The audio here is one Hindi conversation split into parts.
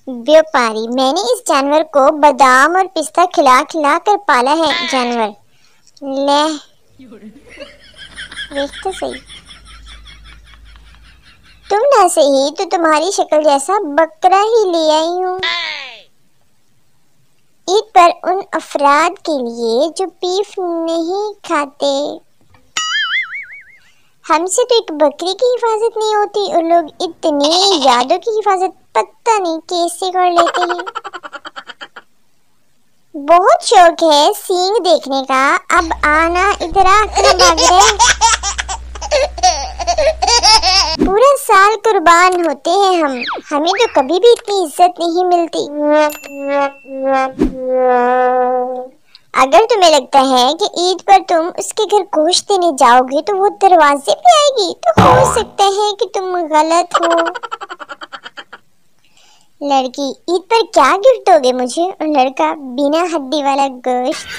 व्यापारी, मैंने इस जानवर को बादाम और पिस्ता खिला खिला कर पाला है। जानवर, ले देख तो सही, तुम ना सही तो तुम्हारी शक्ल जैसा बकरा ही ले आई हूँ। ईद पर उन अफराद के लिए जो बीफ नहीं खाते, हमसे तो एक बकरी की हिफाजत नहीं होती और लोग इतने यादों की हिफाजत पता नहीं कैसे कर लेते हैं। बहुत शौक है सींग देखने का, अब आना इधर आ, भाग रहे। पूरा साल कुर्बान होते हैं हम, हमें तो कभी भी इतनी इज्जत नहीं मिलती। अगर तुम्हें लगता है कि ईद पर तुम उसके घर गोश्त देने जाओगे तो वो दरवाजे पे आएगी, तो हो सकता है कि तुम गलत हो। लड़की, ईद पर क्या गिफ्ट दोगे मुझे? और लड़का, बिना हड्डी वाला गोश्त।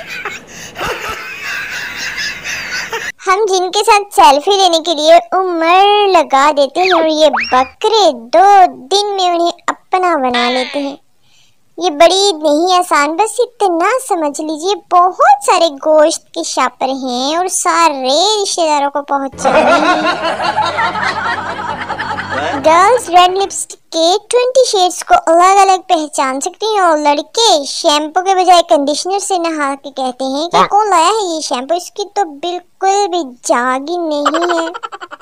हम जिनके साथ सेल्फी लेने के लिए उम्र लगा देते हैं और ये बकरे 2 दिन में उन्हें अपना बना लेते हैं। ये बड़ी नहीं आसान, बस इतना समझ लीजिए बहुत सारे गोश्त के शापर हैं और सारे रिश्तेदारों को पहुंचाने हैं। गर्ल्स रेड लिपस्टिक के 20 शेड्स को अलग अलग पहचान सकती हैं और लड़के शैम्पू के बजाय कंडीशनर से नहा के कहते हैं कि कौन लाया है ये शैम्पू, इसकी तो बिल्कुल भी जाग ही नहीं है।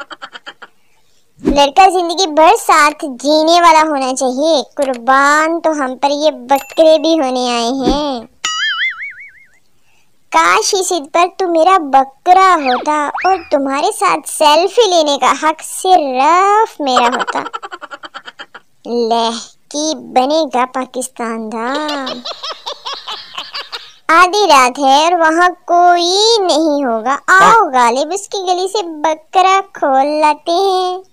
लड़का जिंदगी भर साथ जीने वाला होना चाहिए, कुर्बान तो हम पर ये बकरे भी होने आए हैं। काश इस ईद पर तू मेरा बकरा होता और तुम्हारे साथ सेल्फी लेने का हक सिर्फ मेरा होता। ले की बनेगा पाकिस्तान दा। आधी रात है और वहाँ कोई नहीं होगा, आओ गालिब उसकी गली से बकरा खोल लाते हैं।